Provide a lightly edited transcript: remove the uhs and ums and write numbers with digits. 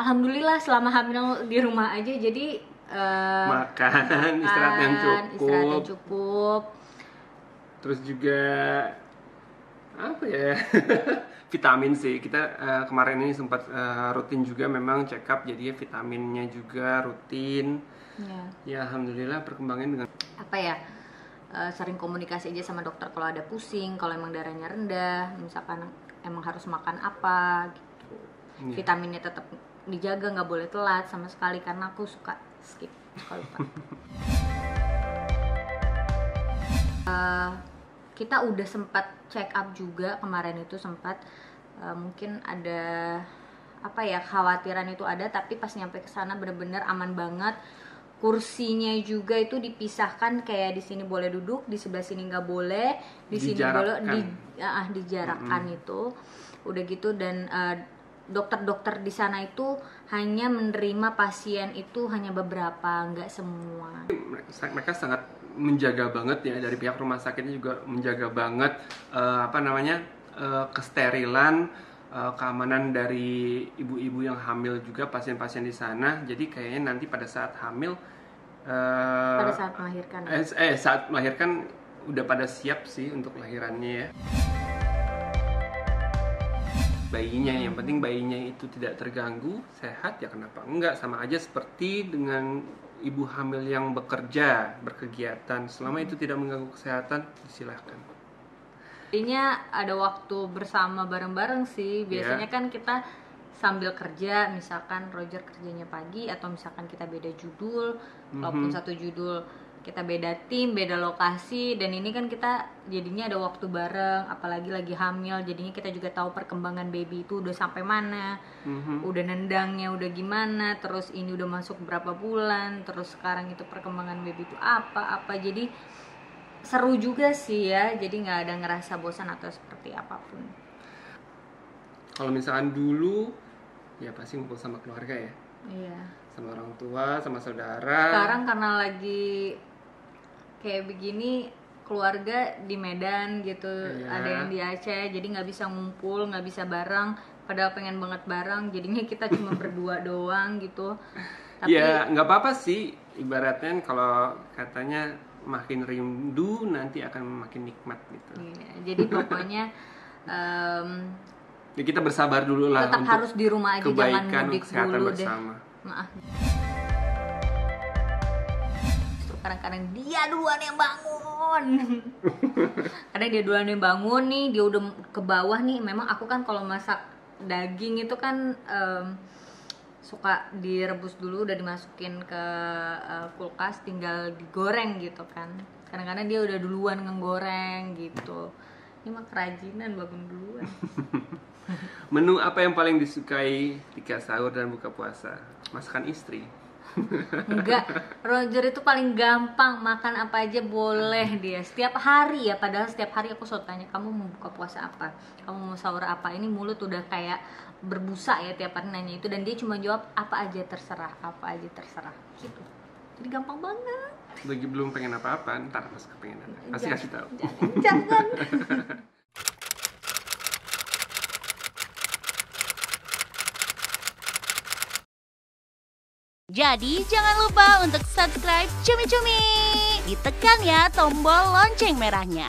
alhamdulillah selama hamil di rumah aja, jadi makan, istirahat yang cukup. Terus juga apa ya? Vitamin sih. Kita kemarin ini sempat rutin juga memang check up, jadi vitaminnya juga rutin. Ya alhamdulillah perkembangan dengan apa ya? Sering komunikasi aja sama dokter kalau ada pusing, kalau emang darahnya rendah, misalkan emang harus makan apa gitu. Vitaminnya tetap dijaga, nggak boleh telat sama sekali karena aku suka skip, suka lupa. Kita udah sempat check up juga kemarin itu, sempat mungkin ada apa ya, khawatiran itu ada, tapi pas nyampe ke sana bener-bener aman banget. Kursinya juga itu dipisahkan, kayak di sini boleh duduk, di sebelah sini nggak boleh, di sini boleh dijarakkan itu. Udah gitu, dan dokter-dokter di sana itu hanya menerima pasien itu hanya beberapa, nggak semua. Mereka sangat menjaga banget ya, dari pihak rumah sakitnya juga menjaga banget kesterilan, keamanan dari ibu-ibu yang hamil juga, pasien-pasien di sana. Jadi kayaknya nanti pada saat hamil, pada saat melahirkan, saat melahirkan udah pada siap sih untuk lahirannya ya. Bayinya, yang penting bayinya itu tidak terganggu, sehat ya kenapa enggak, sama aja seperti dengan ibu hamil yang bekerja, berkegiatan, selama itu tidak mengganggu kesehatan, silahkan. Intinya ada waktu bersama bareng-bareng sih. Biasanya kan kita sambil kerja, misalkan Roger kerjanya pagi, atau misalkan kita beda judul, walaupun satu judul kita beda tim, beda lokasi, dan ini kan kita jadinya ada waktu bareng, apalagi lagi hamil, jadinya kita juga tahu perkembangan baby itu udah sampai mana, udah nendangnya udah gimana, terus ini udah masuk berapa bulan, terus sekarang itu perkembangan baby itu apa, jadi seru juga sih ya, jadi nggak ada ngerasa bosan atau seperti apapun. Kalau misalkan dulu ya pasti ngumpul sama keluarga ya, sama orang tua, sama saudara. Sekarang karena lagi kayak begini, keluarga di Medan gitu, ada yang di Aceh, jadi nggak bisa ngumpul, nggak bisa bareng, padahal pengen banget bareng, jadinya kita cuma berdua doang gitu. Tapi ya nggak apa-apa sih, ibaratnya kalau katanya makin rindu nanti akan makin nikmat gitu. Jadi pokoknya ya kita bersabar dulu lah, tetap harus di rumah aja, jangan mudik dulu bersama. Maaf. Kadang-kadang dia duluan yang bangun. Kadang dia duluan yang bangun nih, dia udah ke bawah nih. Memang aku kan kalau masak daging itu kan suka direbus dulu, udah dimasukin ke kulkas, tinggal digoreng gitu kan. Kadang-kadang dia udah duluan ngegoreng gitu. Ini mah kerajinan, bangun duluan. Menu apa yang paling disukai ketika sahur dan buka puasa? Masakan istri? Enggak, Roger itu paling gampang, makan apa aja boleh dia. Setiap hari ya, padahal setiap hari aku selalu tanya, kamu mau buka puasa apa? Kamu mau sahur apa? Ini mulut udah kayak berbusa ya tiap hari nanya itu, dan dia cuma jawab apa aja terserah gitu. Jadi gampang banget. Lagi belum pengen apa-apa, ntar pas kepengenan pasti kasih tahu. Jangan. Jadi jangan lupa untuk subscribe Cumi Cumi. Ditekan ya tombol lonceng merahnya.